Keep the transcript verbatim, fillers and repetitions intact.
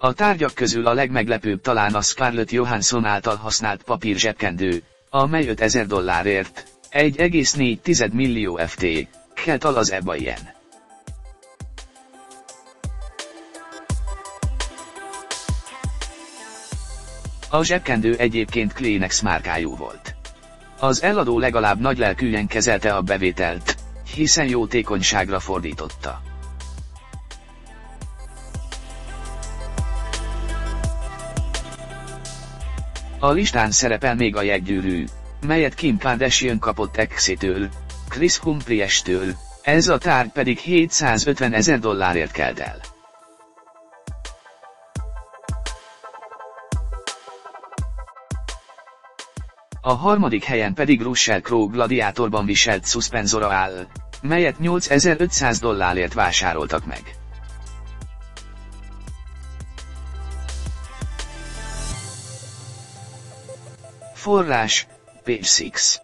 A tárgyak közül a legmeglepőbb talán a Scarlett Johansson által használt papír zsebkendő, amely ötezer dollárért, egy egész négy millió forint, kelt al az e bé i-en. A zsebkendő egyébként Kleenex márkájú volt. Az eladó legalább nagylelkűen kezelte a bevételt, hiszen jótékonyságra fordította. A listán szerepel még a jeggyűrű, melyet Kim Kardashian kapott exétől, Kris Humphries-től, ez a tárgy pedig hétszázötven ezer dollárért kelt el. A harmadik helyen pedig Russell Crowe gladiátorban viselt szuszpenzora áll, melyet nyolcezer-ötszáz dollárért vásároltak meg. Forrás, Page hat.